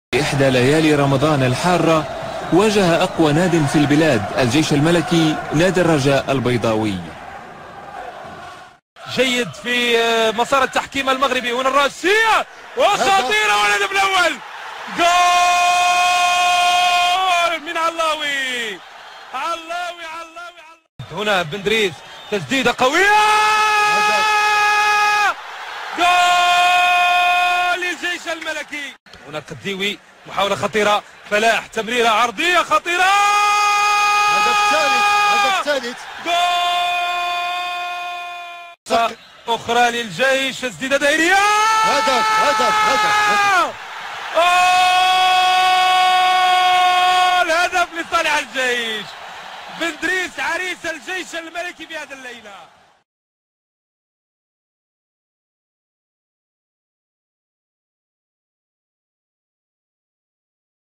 إحدى ليالي رمضان الحارة واجه أقوى ناد في البلاد الجيش الملكي نادي الرجاء البيضاوي. جيد في مسار التحكيم المغربي. هنا الراسية وخطيرة والهدف الأول. جول من علاوي. هنا بندريس تسديدة قوية. جول للجيش الملكي. هنا القديوي محاولة خطيرة. فلاح تمريرة عرضية خطيرة. هدف ثالث. جول أخرى للجيش. تسديدة دائرية. هدف. الهدف لصالح الجيش. بندريس عريس الجيش الملكي بهذه الليلة.